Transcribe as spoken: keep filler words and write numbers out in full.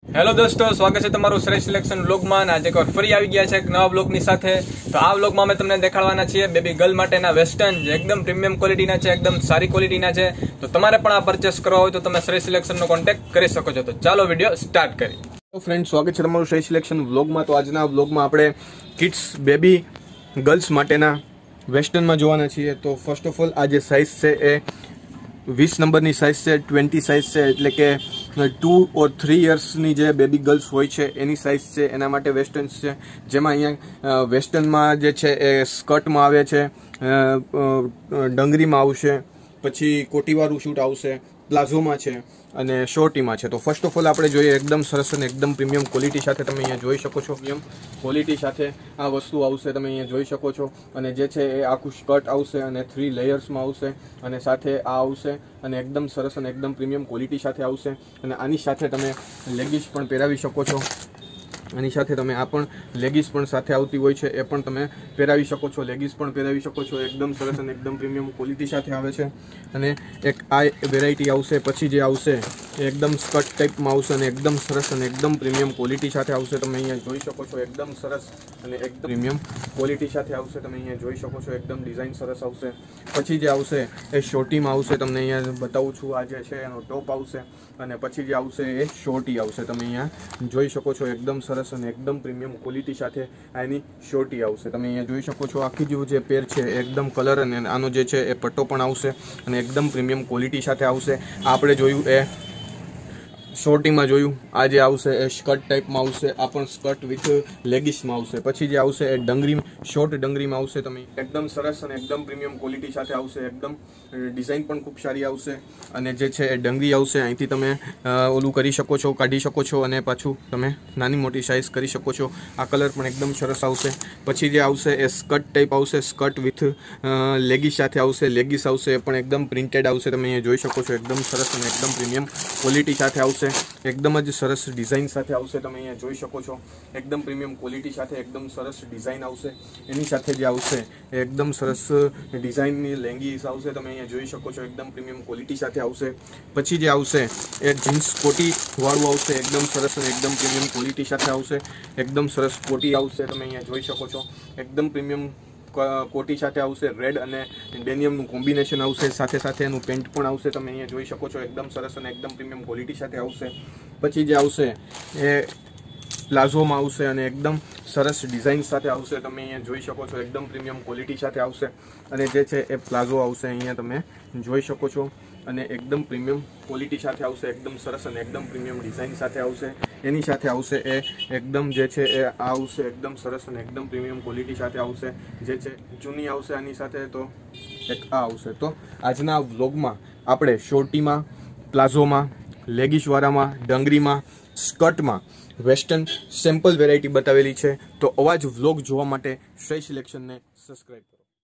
Hello દોસ્તો, સ્વાગત છે તમારું શ્રેષ્ઠ સિલેક્શન વ્લોગમાં। આજે એક વાર ફરી આવી ગયા છે એક નવા વ્લોગની સાથે। તો આ વ્લોગમાં અમે તમને દેખાડવાના છીએ બેબી ગર્લ માટેના વેસ્ટર્ન, જે એકદમ પ્રીમિયમ ક્વોલિટીના છે, એકદમ સારી ક્વોલિટીના છે। તો તમારે પણ આ પરચેસ કરવા હોય તો તમે શ્રેષ્ઠ સિલેક્શનનો કોન્ટેક્ટ કરી શકો છો। તો ચાલો વિડીયો સ્ટાર્ટ કરીએ। તો ફ્રેન્ડ, સ્વાગત છે તમારું શ્રેષ્ઠ સિલેક્શન વ્લોગમાં। તો આજના વ્લોગમાં આપણે કિડ્સ બેબી ગર્લ્સ માટેના વેસ્ટર્નમાં જોવાના છીએ। તો ફર્સ્ટ ઓફ ઓલ આ જે સાઇઝ છે એ વીસ નંબરની સાઇઝ છે, ટ્વેન્ટી સાઇઝ છે, એટલે કે ટુ ઓર થ્રી યર્સની જે બેબી ગર્લ્સ હોય છે એની સાઇઝ છે, એના માટે વેસ્ટર્ન્સ છે। જેમાં અહીંયા વેસ્ટર્નમાં જે છે એ સ્કર્ટમાં આવે છે, ડંગરીમાં આવશે, પછી કોટીવાળું શૂટ આવશે, પ્લાઝોમાં છે અને શોર્ટીમાં છે। તો ફર્સ્ટ ઓફ ઓલ આપણે જોઈએ એકદમ સરસ અને એકદમ પ્રીમિયમ ક્વોલિટી સાથે તમે અહીંયા જોઈ શકો છો। પ્રીમિયમ ક્વોલિટી સાથે આ વસ્તુ આવશે, તમે અહીંયા જોઈ શકો છો। અને જે છે એ આખું સ્કર્ટ આવશે અને થ્રી લેયર્સમાં આવશે અને સાથે આ આવશે અને એકદમ સરસ અને એકદમ પ્રીમિયમ ક્વોલિટી સાથે આવશે। અને આની સાથે તમે લેગીસ પણ પહેરાવી શકો છો। આની સાથે તમે આ પણ લેગીસ પણ સાથે આવતી હોય છે, એ પણ તમે પહેરાવી શકો છો, લેગીસ પણ પહેરાવી શકો છો। એકદમ સરસ અને એકદમ પ્રીમિયમ ક્વોલિટી સાથે આવે છે। અને એક આ વેરાયટી આવશે, પછી જે આવશે એ એકદમ સ્કર્ટ ટાઈપમાં આવશે અને એકદમ સરસ અને એકદમ પ્રીમિયમ ક્વોલિટી સાથે આવશે। તમે અહીંયા જોઈ શકો છો, એકદમ સરસ અને એકદમ પ્રીમિયમ ક્વોલિટી સાથે આવશે। તમે અહીંયા જોઈ શકો છો, એકદમ ડિઝાઇન સરસ આવશે। પછી જે આવશે એ શોર્ટીમાં આવશે, તમને અહીંયા બતાવું છું। આ જે છે એનો ટોપ આવશે અને પછી જે આવશે એ શોર્ટી આવશે। તમે અહીંયા જોઈ શકો છો, એકદમ સરસ અને એકદમ પ્રીમિયમ ક્વોલિટી સાથે આની શોર્ટી આવશે। તમે અહીંયા જોઈ શકો છો, આખી જે પેર છે એકદમ કલર અને આનો જે છે એ પટ્ટો પણ આવશે અને એકદમ પ્રીમિયમ ક્વોલિટી સાથે આવશે। આપણે જોયું એ શોર્ટીમાં જોયું, આ જે આવશે એ સ્કર્ટ ટાઈપમાં આવશે, આ પણ સ્કર્ટ વિથ લેગીસમાં આવશે। પછી જે આવશે એ ડંગરી શોર્ટ ડંગરીમાં આવશે। તમે એકદમ સરસ અને એકદમ પ્રીમિયમ ક્વોલિટી સાથે આવશે, એકદમ ડિઝાઇન પણ ખૂબ સારી આવશે। અને જે છે એ ડંગરી આવશે, અહીંથી તમે ઓલું કરી શકો છો, કાઢી શકો છો અને પાછું તમે નાની મોટી સાઇઝ કરી શકો છો। આ કલર પણ એકદમ સરસ આવશે। પછી જે આવશે એ સ્કર્ટ ટાઈપ આવશે, સ્કર્ટ વિથ લેગીસ સાથે આવશે, લેગીસ આવશે એ પણ એકદમ પ્રિન્ટેડ આવશે। તમે અહીંયા જોઈ શકો છો, એકદમ સરસ અને એકદમ પ્રીમિયમ ક્વોલિટી સાથે આવશે, એકદમ જ સરસ ડિઝાઇન સાથે આવશે। તમે અહીંયા જોઈ શકો છો, એકદમ પ્રીમિયમ ક્વોલિટી સાથે એકદમ સરસ ડિઝાઇન આવશે। એની સાથે જે આવશે એ એકદમ સરસ ડિઝાઇનની લેંગીસ આવશે। તમે અહીંયા જોઈ શકો છો, એકદમ પ્રીમિયમ ક્વોલિટી સાથે આવશે। પછી જે આવશે એ જીન્સ કોટી વાળું આવશે, એકદમ સરસ અને એકદમ પ્રીમિયમ ક્વોલિટી સાથે આવશે। એકદમ સરસ કોટી આવશે, તમે અહીંયા જોઈ શકો છો, એકદમ પ્રીમિયમ કોટી સાથે આવશે। રેડ અને ડેનિયમનું કોમ્બિનેશન આવશે, સાથે સાથે એનું પેન્ટ પણ આવશે। તમે અહીંયા જોઈ શકો છો, એકદમ સરસ અને એકદમ પ્રીમિયમ ક્વોલિટી સાથે આવશે। પછી જે આવશે એ પ્લાઝોમાં આવશે અને એકદમ સરસ ડિઝાઇન સાથે આવશે। તમે અહીંયા જોઈ શકો છો, એકદમ પ્રીમિયમ ક્વોલિટી સાથે આવશે। અને જે છે એ પ્લાઝો આવશે, અહીંયા તમે જોઈ શકો છો, અને એકદમ પ્રીમિયમ ક્વોલિટી સાથે આવશે, એકદમ સરસ અને એકદમ પ્રીમિયમ ડિઝાઇન સાથે આવશે। એની સાથે આવશે એ એકદમ જે છે એ આવશે, એકદમ સરસ અને એકદમ પ્રીમિયમ ક્વોલિટી સાથે આવશે। જે છે ચૂની આવશે આની સાથે, તો એક આ આવશે। તો આજના વ્લોગમાં આપણે શોર્ટીમાં, પ્લાઝોમાં, લેગીસવાળામાં, ડંગરીમાં, સ્કર્ટમાં વેસ્ટર્ન સેમ્પલ વેરાયટી બતાવેલી છે। તો આવા જ વ્લોગ જોવા માટે શ્રેષ્ઠ સિલેક્શનને સબસ્ક્રાઈબ કરો।